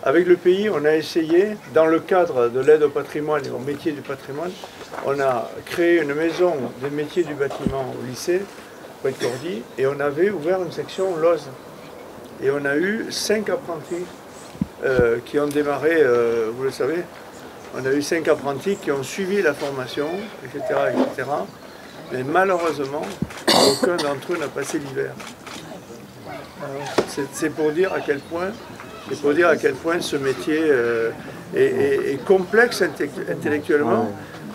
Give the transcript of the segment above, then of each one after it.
avec le pays, on a essayé, dans le cadre de l'aide au patrimoine et aux métiers du patrimoine, on a créé une maison des métiers du bâtiment au lycée, près de Cordy, et on avait ouvert une section Lozes. Et on a eu 5 apprentis qui ont démarré, vous le savez, on a eu 5 apprentis qui ont suivi la formation, etc., etc. Mais malheureusement, aucun d'entre eux n'a passé l'hiver. C'est pour dire à quel point, ce métier est complexe intellectuellement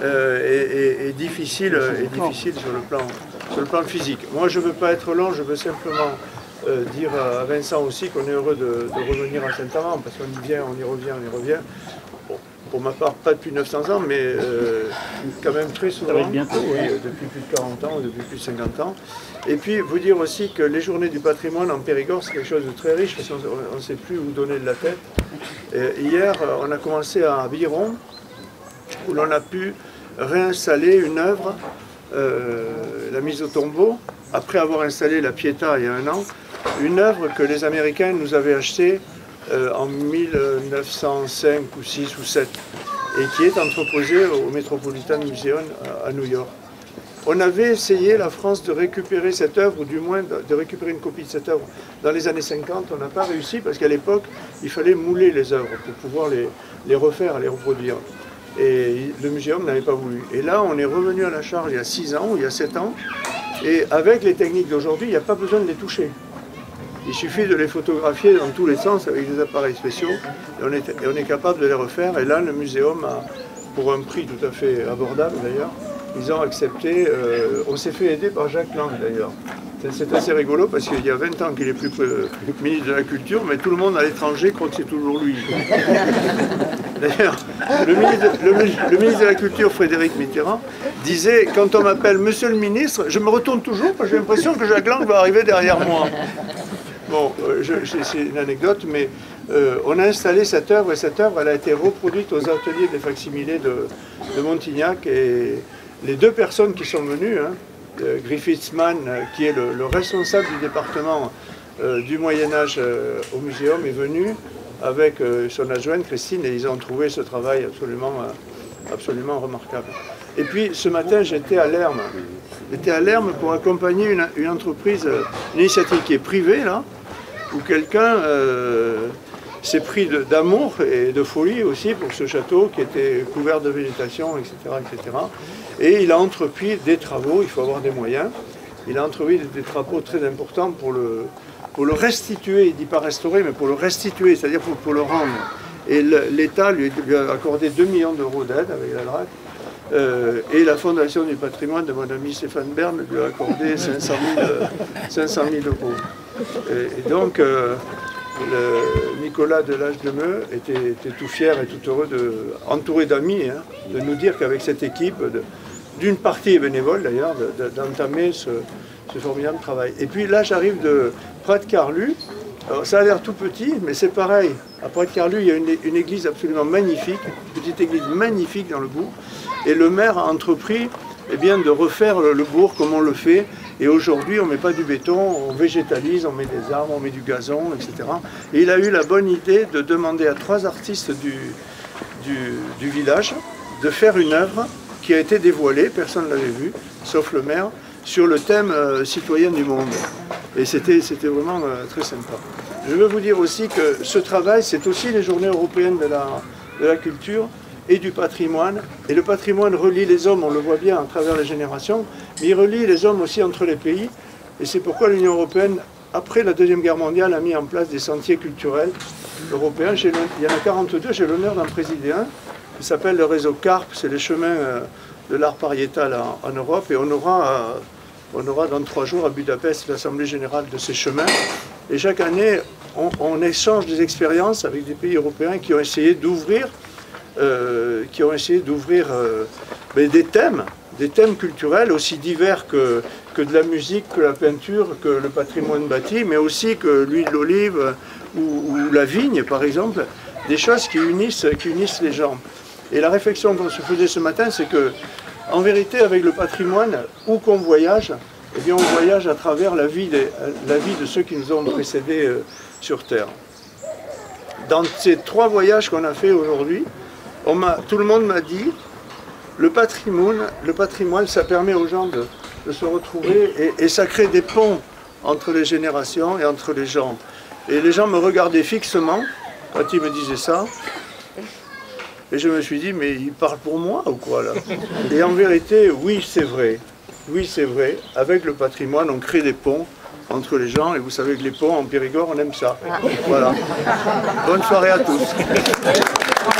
et difficile sur le plan physique. Moi, je ne veux pas être long, je veux simplement dire à Vincent aussi qu'on est heureux de revenir à Saint-Amand, parce qu'on y vient, on y revient. Bon, pour ma part, pas depuis 900 ans, mais quand même très souvent. Ça va être bientôt, oui, depuis plus de 40 ans, depuis plus de 50 ans. Et puis, vous dire aussi que les journées du patrimoine en Périgord, c'est quelque chose de très riche, parce qu'on ne sait plus où donner de la tête. Et hier, on a commencé à Biron, où l'on a pu réinstaller une œuvre, la mise au tombeau, après avoir installé la Pietà il y a 1 an, une œuvre que les Américains nous avaient achetée en 1905 ou 6 ou 7 et qui est entreposée au Metropolitan Museum à New York. On avait essayé, la France, de récupérer cette œuvre, ou du moins de récupérer une copie de cette œuvre dans les années 50. On n'a pas réussi parce qu'à l'époque, il fallait mouler les œuvres pour pouvoir les refaire, les reproduire. Et le muséum n'avait pas voulu. Et là, on est revenu à la charge il y a 6 ans ou il y a 7 ans. Et avec les techniques d'aujourd'hui, il n'y a pas besoin de les toucher. Il suffit de les photographier dans tous les sens avec des appareils spéciaux et on est capable de les refaire. Et là, le muséum, pour un prix tout à fait abordable d'ailleurs, ils ont accepté. On s'est fait aider par Jacques Lang d'ailleurs. C'est assez rigolo parce qu'il y a 20 ans qu'il est plus ministre de la Culture, mais tout le monde à l'étranger croit que c'est toujours lui. D'ailleurs, le ministre de la Culture, Frédéric Mitterrand, disait, quand on m'appelle Monsieur le ministre, je me retourne toujours parce que j'ai l'impression que Jacques Lang va arriver derrière moi. Bon, c'est une anecdote, mais on a installé cette œuvre, et cette œuvre, elle a été reproduite aux ateliers des facsimilés de Montignac, et les 2 personnes qui sont venues, Griffithsman, qui est le responsable du département du Moyen-Âge au muséum, est venu avec son adjointe Christine, et ils ont trouvé ce travail absolument remarquable. Et puis ce matin, j'étais à Lerme. J'étais à Lerme pour accompagner une entreprise, une initiative qui est privée, là, où quelqu'un s'est pris d'amour et de folie aussi pour ce château qui était couvert de végétation, etc., etc. Et il a entrepris des travaux, il faut avoir des moyens, il a entrepris des travaux très importants pour le restituer, il ne dit pas restaurer, mais pour le restituer, c'est-à-dire pour le rendre. Et l'État lui a accordé 2 millions d'euros d'aide avec la DRAC, et la Fondation du patrimoine de mon ami Stéphane Bern lui a accordé 500 000 euros. Et donc, Nicolas de l'Âge de Meux était tout fier et tout heureux, entouré d'amis, de nous dire qu'avec cette équipe, d'une partie bénévole d'ailleurs, d'entamer ce formidable travail. Et puis là, j'arrive de Prat-Carlu. Alors, ça a l'air tout petit, mais c'est pareil. À Prat-Carlu, il y a une église absolument magnifique, une petite église magnifique dans le bourg. Et le maire a entrepris de refaire le bourg comme on le fait. Et aujourd'hui, on ne met pas du béton, on végétalise, on met des arbres, on met du gazon, etc. Et il a eu la bonne idée de demander à 3 artistes du village de faire une œuvre qui a été dévoilée, personne ne l'avait vue, sauf le maire, sur le thème citoyen du monde. Et c'était vraiment très sympa. Je veux vous dire aussi que ce travail, c'est aussi les journées européennes de la culture et du patrimoine. Et le patrimoine relie les hommes, on le voit bien à travers les générations, mais il relie les hommes aussi entre les pays. Et c'est pourquoi l'Union européenne, après la Deuxième Guerre mondiale, a mis en place des sentiers culturels européens. Il y en a 42, j'ai l'honneur d'en présider un, qui s'appelle le réseau CARP, c'est les chemins de l'art pariétal en Europe. Et on aura dans 3 jours à Budapest l'Assemblée générale de ces chemins. Et chaque année, on échange des expériences avec des pays européens qui ont essayé d'ouvrir des thèmes culturels aussi divers que de la musique, que la peinture, que le patrimoine bâti, mais aussi que l'huile d'olive ou la vigne, par exemple, des choses qui unissent les gens. Et la réflexion qu'on se faisait ce matin, c'est que, en vérité, avec le patrimoine, où qu'on voyage, eh bien, on voyage à travers la vie de ceux qui nous ont précédés sur Terre. dans ces 3 voyages qu'on a fait aujourd'hui, tout le monde m'a dit, le patrimoine, ça permet aux gens de se retrouver et ça crée des ponts entre les générations et entre les gens. Et les gens me regardaient fixement quand ils me disaient ça. Et je me suis dit, mais il parle pour moi ou quoi là? Et en vérité, oui, c'est vrai. Oui, c'est vrai. Avec le patrimoine, on crée des ponts entre les gens. Et vous savez que les ponts en Périgord, on aime ça. Voilà. Bonne soirée à tous.